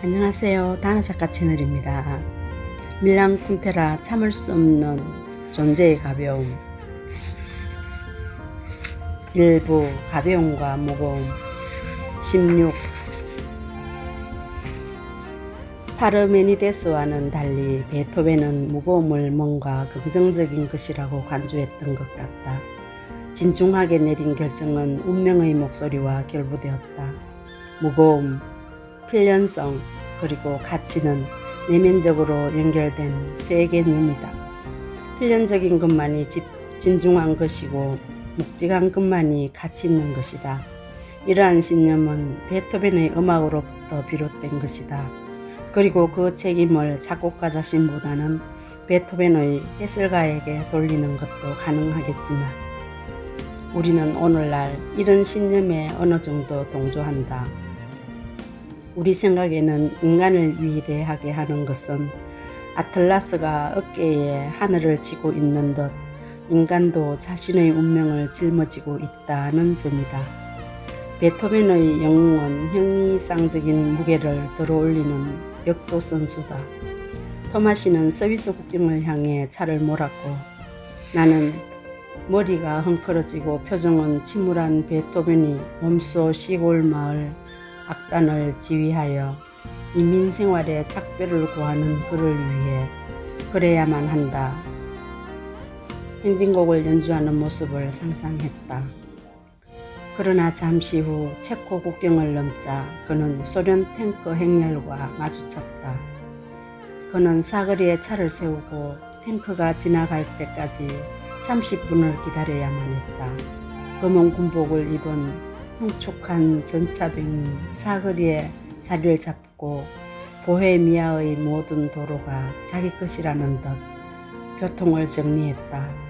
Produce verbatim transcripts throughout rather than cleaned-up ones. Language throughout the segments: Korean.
안녕하세요. 다나 작가 채널입니다. 밀랑 쿤테라 참을 수 없는 존재의 가벼움. 일부 가벼움과 무거움. 십육. 파르메니데스와는 달리 베토벤은 무거움을 뭔가 긍정적인 것이라고 간주했던 것 같다. 진중하게 내린 결정은 운명의 목소리와 결부되었다. 무거움, 필연성, 그리고 가치는 내면적으로 연결된 세 개념이다. 필연적인 것만이 진중한 것이고 묵직한 것만이 가치 있는 것이다. 이러한 신념은 베토벤의 음악으로부터 비롯된 것이다. 그리고 그 책임을 작곡가 자신보다는 베토벤의 해설가에게 돌리는 것도 가능하겠지만 우리는 오늘날 이런 신념에 어느 정도 동조한다. 우리 생각에는 인간을 위대하게 하는 것은 아틀라스가 어깨에 하늘을 지고 있는 듯 인간도 자신의 운명을 짊어지고 있다는 점이다. 베토벤의 영웅은 형이상적인 무게를 들어올리는 역도선수다. 토마시는 스위스 국경을 향해 차를 몰았고 나는 머리가 헝클어지고 표정은 침울한 베토벤이 몬소 시골 마을 악단을 지휘하여 인민생활에 작별을 구하는 그를 위해 그래야만 한다. 행진곡을 연주하는 모습을 상상했다. 그러나 잠시 후 체코 국경을 넘자 그는 소련 탱크 행렬과 마주쳤다. 그는 사거리에 차를 세우고 탱크가 지나갈 때까지 삼십 분을 기다려야만 했다. 검은 군복을 입은 흉측한 전차병이 사거리에 자리를 잡고 보헤미아의 모든 도로가 자기 것이라는 듯 교통을 정리했다.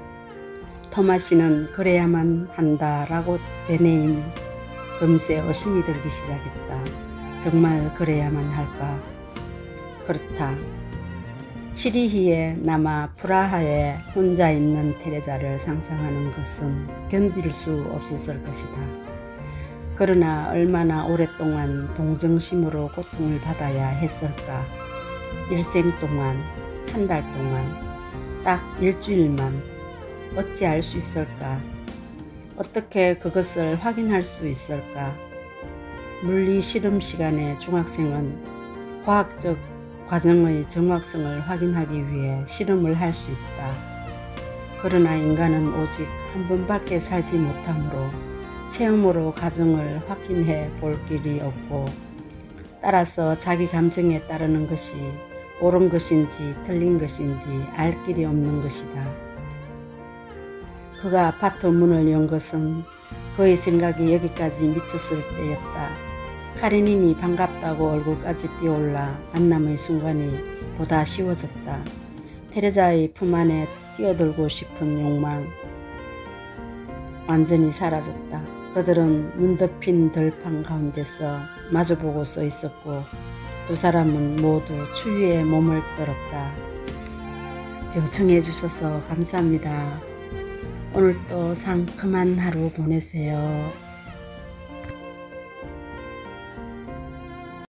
토마시는 그래야만 한다라고 되뇌임 금세 의심이 들기 시작했다. 정말 그래야만 할까? 그렇다. 치리히에 남아 프라하에 혼자 있는 테레자를 상상하는 것은 견딜 수 없었을 것이다. 그러나 얼마나 오랫동안 동정심으로 고통을 받아야 했을까? 일생 동안, 한 달 동안, 딱 일주일만 어찌 알 수 있을까? 어떻게 그것을 확인할 수 있을까? 물리 실험 시간에 중학생은 과학적 과정의 정확성을 확인하기 위해 실험을 할 수 있다. 그러나 인간은 오직 한 번밖에 살지 못하므로 체험으로 과정을 확인해 볼 길이 없고 따라서 자기 감정에 따르는 것이 옳은 것인지 틀린 것인지 알 길이 없는 것이다. 그가 아파트 문을 연 것은 그의 생각이 여기까지 미쳤을 때였다. 카레닌이 반갑다고 얼굴까지 뛰어올라 만남의 순간이 보다 쉬워졌다. 테레자의 품 안에 뛰어들고 싶은 욕망 완전히 사라졌다. 그들은 눈 덮인 들판 가운데서 마주보고 서 있었고 두 사람은 모두 추위에 몸을 떨었다. 경청해 주셔서 감사합니다. 오늘도 상큼한 하루 보내세요.